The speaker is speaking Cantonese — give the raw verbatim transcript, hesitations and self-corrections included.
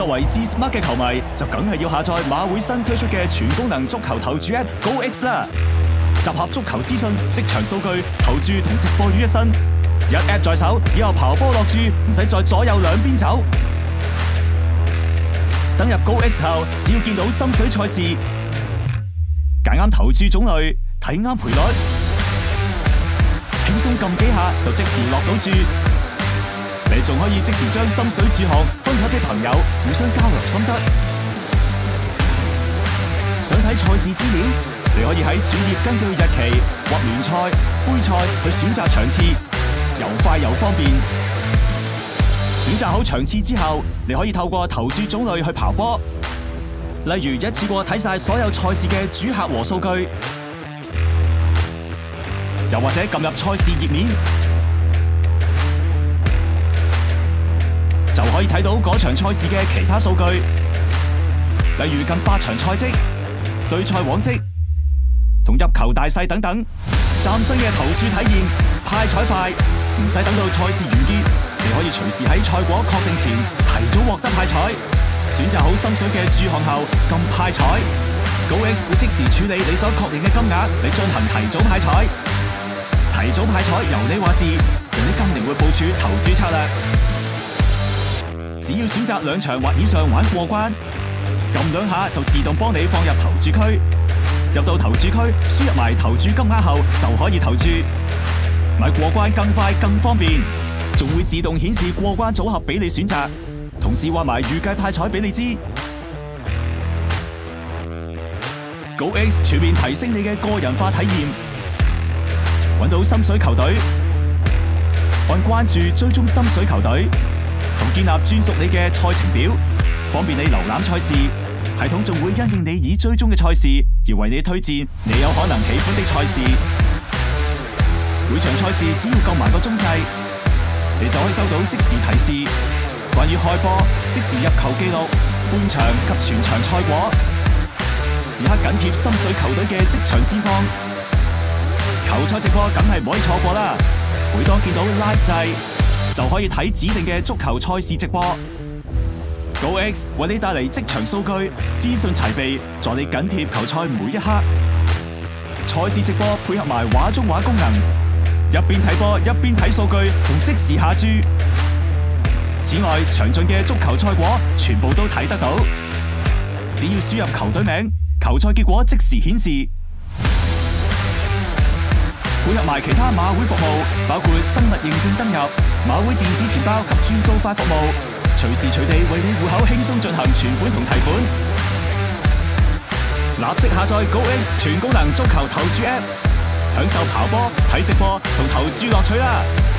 作為 G Smart 嘅球迷，就梗係要下載馬會新推出嘅全功能足球投注 App Go X 啦！集合足球資訊、職場數據、投注同直播於一身，一 App 在手，以後刨波落注唔使再左右兩邊走。登入 Go X 後，只要見到心水賽事，揀啱投注種類，睇啱賠率，輕鬆撳幾下就即時落到注。你仲可以即時將心水注項分享俾朋友，互相交流心得。想睇賽事資料，你可以喺主頁根據日期或聯賽、杯賽去選擇場次，又快又方便。選擇好場次之後，你可以透過投注種類去刨波，例如一次過睇晒所有賽事嘅主客和數據，又或者撳入賽事頁面，就可以睇到嗰場賽事嘅其他數據，例如近八場賽績、對賽往績同入球大細等等。嶄新嘅投注體驗，派彩快，唔使等到賽事完結，你可以隨時喺賽果確定前提早獲得派彩。選擇好心水嘅注項後，撳派彩 ，Go X 會即時處理你所確認嘅金額，嚟進行提早派彩。提早派彩由你話事，讓你更靈活部署投注策略。只要選擇兩場或以上玩過關，撳兩下就自動幫你放入投注區。入到投注區，輸入埋投注金額後就可以投注，買過關更快更方便，仲會自動顯示過關組合俾你選擇，同時話埋預計派彩俾你知。Go X 全面提升你嘅個人化體驗，揾到心水球隊，按關注追蹤心水球隊，同建立專屬你嘅賽程表，方便你瀏覽賽事。系統仲會因應你已追蹤嘅賽事，而為你推薦你有可能喜歡的賽事。每場賽事只要撳埋個鐘掣，你就可以收到即時提示，關於開波、即時入球記錄、半場及全場賽果，時刻緊貼心水球隊嘅職場戰況。球賽直播梗係唔可以錯過啦！每當見到 Live 掣，就可以睇指定嘅足球賽事直播。Go X 為你帶嚟職場數據，資訊齊備，助你緊貼球賽每一刻。賽事直播配合埋畫中畫功能，一邊睇波一邊睇數據同即時下注。此外，詳盡嘅足球賽果全部都睇得到，只要輸入球隊名，球賽結果即時顯示。配合埋其他馬會服務，包括生物認證登入、馬會電子錢包及轉數快服務，隨時隨地為你戶口輕鬆進行存款同提款。立即下載 Go X 全功能足球投注 App， 享受跑波、睇直播同投注樂趣啦！